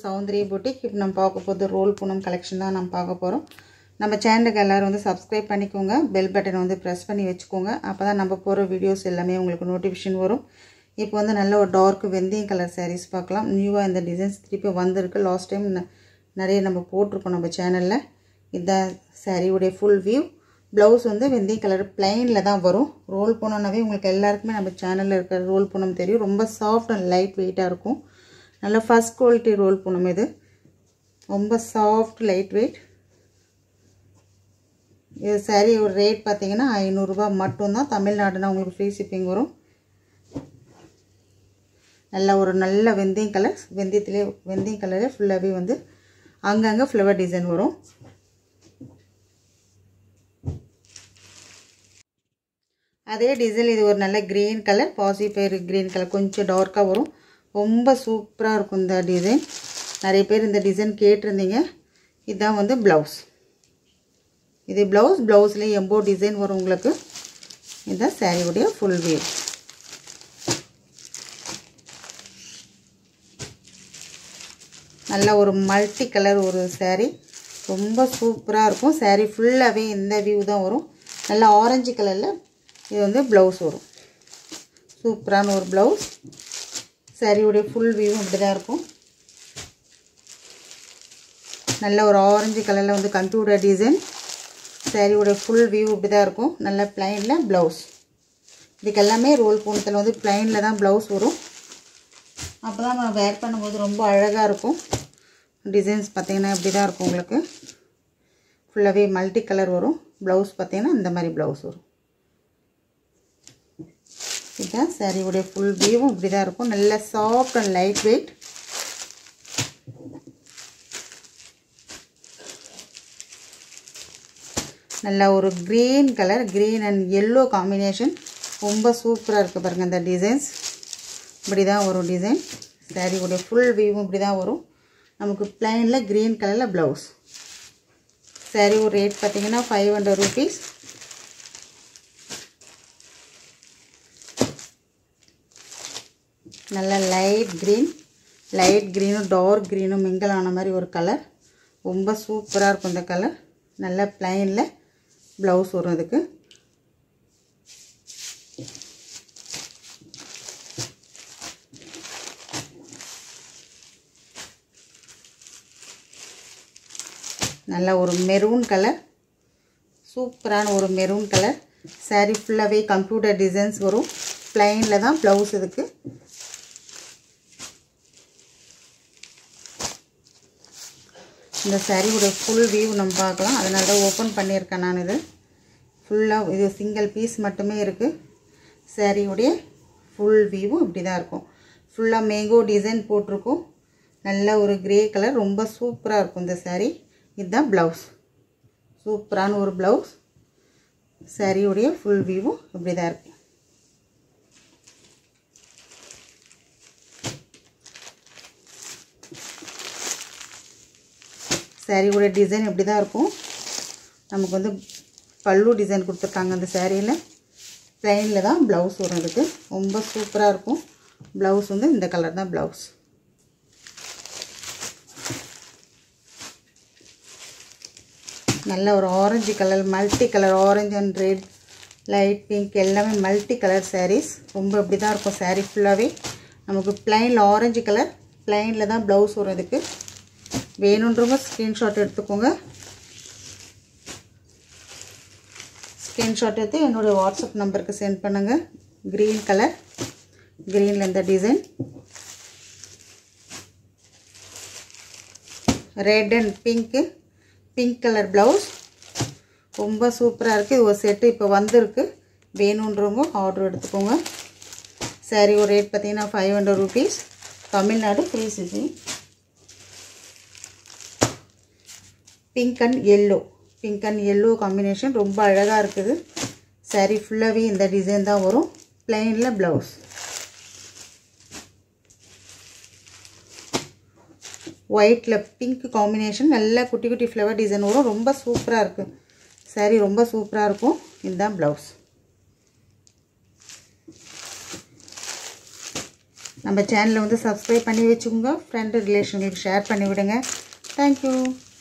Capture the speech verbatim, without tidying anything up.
சௌந்தரிய boutique. இப்போ நம்ம பார்க்க போறது ரோல் பூனம் கலெக்ஷன் தான் நம்ம பார்க்க போறோம். நம்ம சேனலுக்கு எல்லாரும் வந்து Subscribe பண்ணிக்கோங்க. பெல் பட்டன் வந்து பிரஸ் பண்ணி வெச்சுக்கோங்க. அப்பதான் நம்ம போற வீடியோஸ் எல்லாமே உங்களுக்கு நோட்டிஃபிகேஷன் வரும். இப்போ வந்து நல்ல ஒரு டார்க் வெந்தயம் கலர் sarees பார்க்கலாம். நியூவா இந்த டிசைன்ஸ் திருப்பி வந்திருக்கு. லாஸ்ட் டைம் நிறைய நம்ம போட்டுருக்கோம் நம்ம சேனல்ல. இந்த saree உடைய full view. Blouse வந்து வெந்தய கலர் plainல தான் வரும். ரோல் பூனம்னாவே உங்களுக்கு எல்லாருக்குமே நம்ம சேனல்ல இருக்கிற ரோல் பூனம் தெரியும். ரொம்ப சாஃப்ட் அண்ட் லைட் வெயிட்டா இருக்கும். நல்ல ஃபர்ஸ்ட் குவாலிட்டி ரோல் பூனம் இது. ரொம்ப சாஃப்ட் லைட் வெயிட். இது saree ஒரு ரேட் பாத்தீங்கன்னா ஐநூறு ரூபாய் மட்டும் தான். தமிழ்நாடுனா உங்களுக்கு ஃப்ரீ ஷிப்பிங் வரும். நல்ல ஒரு நல்ல வெந்தயம் கலர். வெந்தயத்திலே வெந்தயம் கலரே ஃபுல்லாவே வந்து அங்கங்க ஃப்ளவர் டிசைன் வரும். அதே டிசைன் இது ஒரு நல்ல green கலர். பாசி பயிர் green கலர் கொஞ்சம் டார்க்கா வரும். ரொம்ப சூப்பரா இருக்கும் இந்த டிசைன். நிறைய பேர் இந்த டிசைன் கேட்டிருந்தீங்க. இதான் வந்து ப்ளவுஸ். இது ப்ளவுஸ். ப்ளவுஸ்ல எம்போ டிசைன் வரும் உங்களுக்கு. இதான் saree உடைய full view. நல்ல ஒரு மல்டி கலர் ஒரு saree. ரொம்ப சூப்பரா இருக்கும். saree ஃபுல்லாவே இந்த வியூ தான் வரும். நல்ல ஆரஞ்சு கலர்ல இது வந்து ப்ளவுஸ் வரும். சூப்பரான ஒரு ப்ளவுஸ். saree உடைய full view இப்படி தான் இருக்கும். நல்ல ஒரு ஆரஞ்சு கலர்ல வந்து கம்ப்யூட்டர் டிசைன். saree உடைய full view இப்படி தான் இருக்கும். நல்ல plainல ப்ளவுஸ். இதுக்கு எல்லாமே ரோல் பூனத்துல வந்து plainல தான் ப்ளவுஸ் வரும். அப்பதான் நம்ம வேர் பண்ணும்போது ரொம்ப அழகா இருக்கும். டிசைன்ஸ் பாத்தீங்கன்னா இப்படி தான் இருக்கும் உங்களுக்கு. ஃபுல்லாவே மல்டி கலர் வரும். ப்ளவுஸ் பாத்தீங்கன்னா இந்த மாதிரி ப்ளவுஸ் வரும். இதான் saree உடைய full view இப்படி தான் இருக்கும். நல்ல சாஃப்ட் அண்ட் லைட் வெயிட். நல்ல ஒரு green colour, green and yellow combination. ரொம்ப சூப்பரா இருக்கு பாருங்க இந்த டிசைன்ஸ். இப்படி தான் வரும் டிசைன். saree உடைய full view இப்படி தான் வரும். நமக்கு plainல green கலர்ல ப்ளவுஸ். saree ஒரு ரேட் பாத்தீங்கன்னா five hundred rupees. நல்ல light green, light green dark green mingle ஆன மாதிரி ஒரு கலர். ரொம்ப சூப்பரா இருக்கும் இந்த கலர். நல்ல plainல ப்ளவுஸ் வரும் இதுக்கு. நல்ல ஒரு மெரூன் கலர். சூப்பரான ஒரு மெரூன் கலர். saree ஃபுல்லாவே கம்ப்யூட்டர் டிசைன்ஸ் வரும். plainல தான் ப்ளவுஸ் இதுக்கு. இந்த saree உடைய full view நம்ம பார்க்கலாம். அதனால தான் ஓபன் பண்ணியிருக்கேன் நான் இது. ஃபுல்லா இது சிங்கிள் பீஸ் மட்டுமே இருக்கு. saree உடைய full view இப்படி தான் இருக்கும். ஃபுல்லா மேங்கோ டிசைன் போட்டுருக்கும். நல்ல ஒரு கிரே கலர். ரொம்ப சூப்பரா இருக்கும் இந்த saree. இதுதான் ப்ளவுஸ். சூப்பரான ஒரு ப்ளவுஸ். saree உடைய full view இப்படி தான் இருக்கு. saree உடைய டிசைன் இப்படி தான் இருக்கும். நமக்கு வந்து பல்லு டிசைன் கொடுத்திருக்காங்க அந்த sareeல. plainல தான் ப்ளவுஸ் வரும் இதுக்கு. ரொம்ப சூப்பரா இருக்கும். ப்ளவுஸ் வந்து இந்த கலர் தான் ப்ளவுஸ். நல்ல ஒரு orange colour, multi colour, orange and red, light pink எல்லாமே மல்டி கலர் sarees. ரொம்ப இப்படி தான் இருக்கும் saree ஃபுல்லாவே. நமக்கு plainல ஆரஞ்சு கலர், plainல தான் ப்ளவுஸ் வரும் இதுக்கு. வேணும்ன்றவங்க ஸ்கிரீன்ஷாட் எடுத்துக்கோங்க. ஸ்கிரீன்ஷாட் எடுத்து என்னோட வாட்ஸ்அப் நம்பருக்கு சென்ட் பண்ணுங்க. green கலர், greenல இந்த design. Red and pink, pink colour blouse. ரொம்ப சூப்பரா இருக்கு. இது ஒரு செட் இப்போ வந்திருக்கு. வேணும்ன்றவங்க ஆர்டர் எடுத்துக்கோங்க. saree ஒரு ரேட் பார்த்தீங்கன்னா five hundred rupees. Tamil Nadu free shipping. Pink and yellow, pink and yellow combination ரொம்ப அழகா இருக்குது. saree ஃபுல்லாவே இந்த டிசைன் தான் வரும். plainல ப்ளவுஸ். ஒயிட்ல பிங்க் காம்பினேஷன். நல்ல குட்டி குட்டி ஃப்ளவர் டிசைன் வரும். ரொம்ப சூப்பரா இருக்கு. saree ரொம்ப சூப்பரா இருக்கும். இதுதான் ப்ளவுஸ். நம்ம சேனலை வந்து சப்ஸ்கிரைப் பண்ணி வச்சுக்கோங்க. ஃப்ரெண்டு ரிலேஷனுக்கு ஷேர் பண்ணி விடுங்க. தேங்க்யூ.